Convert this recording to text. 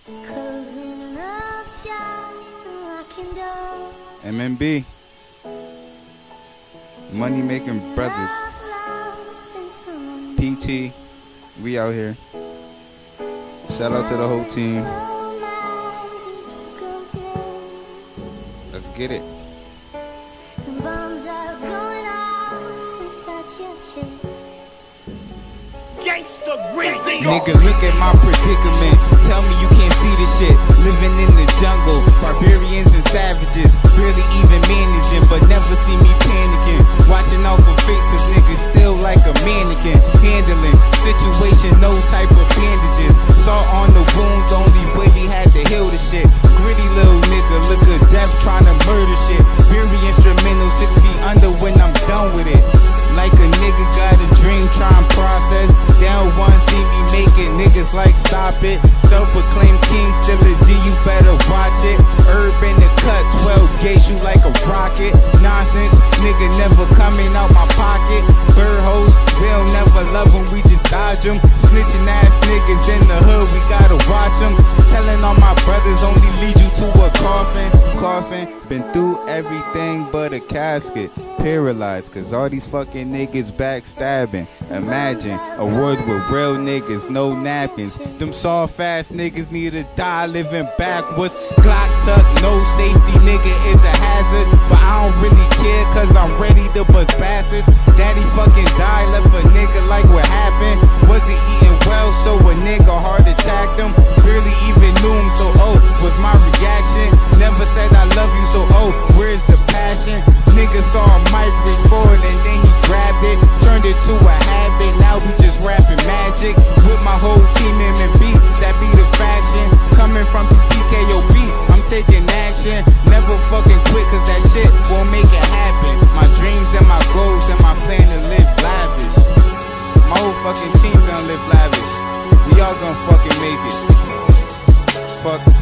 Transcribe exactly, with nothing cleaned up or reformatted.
M M B, Money Making Brothers, P T, we out here. Shout out to the whole team. Let's get it. Nigga, look at my predicament. Tell me you can't see this shit. Living in the jungle, barbarians and savages, barely even managing, but never see me panicking. Watching out for faces, niggas still like a mannequin. Handling situation, no type of bandages. Saw on the wound, only way we had to heal the shit. Gritty little nigga, look at death trying to murder shit. Very instrumental, six feet under when I'm done with it. Like a nigga got a dream, try and process. Down one, see me make it, niggas like stop it. Self-proclaimed king, still a G, you better watch it. Herb in the cut, twelve gauge you like a rocket. Nonsense, nigga never coming out my pocket. Bird hoes, we'll never love them, we just dodge them. Snitching ass niggas in the hood, we gotta watch them. Telling all my brothers only lead you to a coffin. Coffin, been through everything but a casket. Paralyzed, cause all these fucking niggas backstabbing. Imagine a world with real niggas, no napkins. Them soft ass niggas need to die living backwards. Glock tuck, no safety, nigga is a hazard. But I don't really care cause I'm ready to bust bastards. Daddy fucking died, left a nigga like what happened. Wasn't eating well, so a nigga heart attacked him. Barely even knew him, so oh, was my reaction. Never said I love you, so oh, where's the passion? Nigga saw a mic record and then he grabbed it, turned it to a habit, now we just rapping magic. With my whole team M M B, that be the faction. Coming from the P K O B, I'm taking action. Never fucking quit cause that shit won't make it happen. My dreams and my goals and my plan to live lavish. My whole fucking team gonna live lavish. We all gonna fucking make it. Fuck.